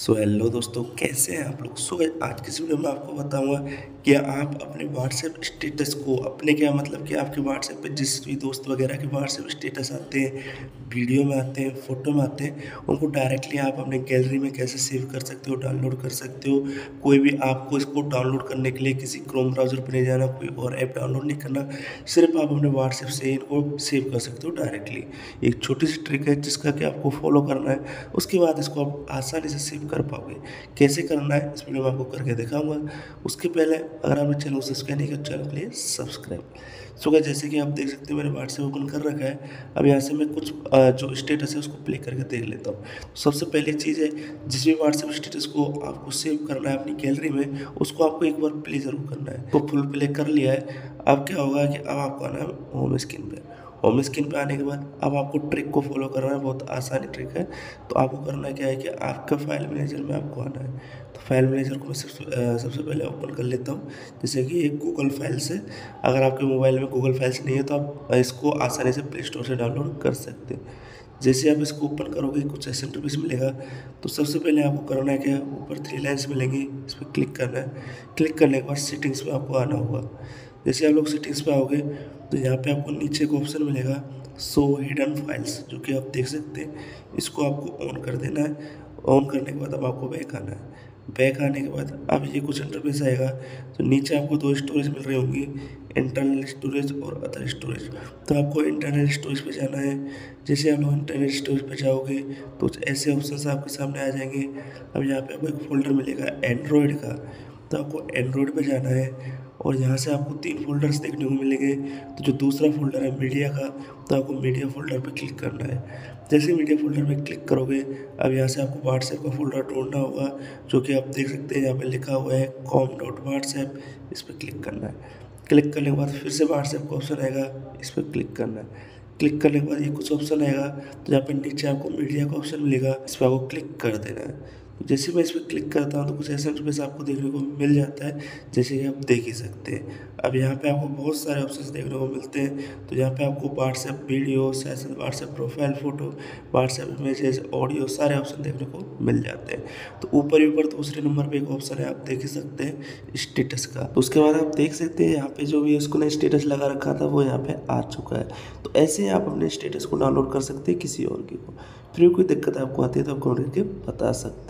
Hello दोस्तों, कैसे हैं आप लोग। आज की इस वीडियो में आपको बताऊंगा कि आप अपने व्हाट्सएप स्टेटस को अपने क्या मतलब कि आपके व्हाट्सएप पे जिस भी दोस्त वगैरह के व्हाट्सएप स्टेटस आते हैं, वीडियो में आते हैं, फोटो में आते हैं, उनको डायरेक्टली आप अपने गैलरी में कैसे सेव कर सकते हो, डाउनलोड कर सकते हो। कोई भी आपको इसको डाउनलोड करने के लिए किसी क्रोम ब्राउज़र पर नहीं जाना, कोई और ऐप डाउनलोड नहीं करना, सिर्फ आप अपने व्हाट्सएप से इनको सेव कर सकते हो डायरेक्टली। एक छोटी सी ट्रिक है जिसका कि आपको फॉलो करना है, उसके बाद इसको आप आसानी से सेव कर पाओगे। कैसे करना है इस वीडियो में आपको करके दिखाऊंगा। उसके पहले अगर आपने चैनल को सब्सक्राइब नहीं किया, चैनल के लिए सब्सक्राइब। जैसे कि आप देख सकते हो मैंने व्हाट्सएप ओपन कर रखा है। अब यहाँ से मैं कुछ जो स्टेटस है उसको प्ले करके देख लेता हूँ। सबसे पहली चीज़ है, जिस भी व्हाट्सएप स्टेटस को आपको सेव करना है अपनी गैलरी में, उसको आपको एक बार प्ले जरूर करना है। तो फुल प्ले कर लिया है। अब क्या होगा कि अब आपको आना है होम स्क्रीन पे। होम स्क्रीन पे आने के बाद अब आपको ट्रिक को फॉलो करना है, बहुत आसानी ट्रिक है। तो आपको करना क्या है कि आपका फाइल मैनेजर में आपको आना है। तो फाइल मैनेजर को मैं सबसे पहले ओपन कर लेता हूँ, जैसे कि एक गूगल फाइल से। अगर आपके मोबाइल में गूगल फाइल्स नहीं है तो आप इसको आसानी से प्ले स्टोर से डाउनलोड कर सकते हैं। जैसे आप इसको ओपन करोगे कुछ ऐसे इंटरफेस मिलेगा। तो सबसे पहले आपको करना है क्या, ऊपर 3 लाइन्स मिलेंगी, इस पर क्लिक करना है। क्लिक करने के बाद सेटिंग्स में आपको आना होगा। जैसे आप लोग सेटिंग्स पे आओगे तो यहाँ पे आपको नीचे एक ऑप्शन मिलेगा, शो हिडन फाइल्स, जो कि आप देख सकते हैं। इसको आपको ऑन कर देना है। ऑन करने के बाद अब आपको बैक आना है। बैक आने के बाद अब ये कुछ इंटरफेस आएगा। तो नीचे आपको 2 स्टोरेज मिल रही होंगी, इंटरनल स्टोरेज और अदर स्टोरेज। तो आपको इंटरनल स्टोरेज पे जाना है। जैसे आप लोग इंटरनल स्टोरेज पे जाओगे तो ऐसे ऑप्शन आपके सामने आ जाएंगे। अब यहाँ पे आपको एक फोल्डर मिलेगा एंड्रॉयड का। तो आपको एंड्रॉयड पे जाना है और यहाँ से आपको 3 फोल्डर्स देखने को मिलेंगे। तो जो दूसरा फोल्डर है मीडिया का, तो आपको मीडिया फोल्डर पे क्लिक करना है। जैसे मीडिया फोल्डर पे क्लिक करोगे, अब यहाँ से आपको व्हाट्सएप का फोल्डर ढूंढना होगा, जो कि आप देख सकते हैं यहाँ पे लिखा हुआ है com.whatsapp। इस पर क्लिक करना है। क्लिक करने के बाद फिर से व्हाट्सएप का ऑप्शन आएगा, इस पर क्लिक करना है। क्लिक करने के बाद ये कुछ ऑप्शन आएगा, तो यहाँ पे नीचे आपको मीडिया का ऑप्शन मिलेगा, इस पर आपको क्लिक कर देना है। तो जैसे मैं इस पर क्लिक करता हूँ तो कुछ ऐसा इंटरफेस आपको देखने को मिल जाता है, जैसे कि आप देख ही सकते हैं। अब यहाँ पे आपको बहुत सारे ऑप्शंस देखने को मिलते हैं। तो यहाँ पे आपको WhatsApp video, WhatsApp profile photo, WhatsApp message, audio, सारे ऑप्शन देखने को मिल जाते हैं। तो ऊपर दूसरे नंबर पे एक ऑप्शन है, आप देख ही सकते हैं, स्टेटस का। तो उसके बाद आप देख सकते हैं यहाँ पे जो भी उसको ने स्टेटस लगा रखा था वो यहाँ पे आ चुका है। तो ऐसे ही आप अपने स्टेटस को डाउनलोड कर सकते हैं किसी और के को। फिर कोई दिक्कत आपको आती है तो आप कमेंट करके बता सकते हैं।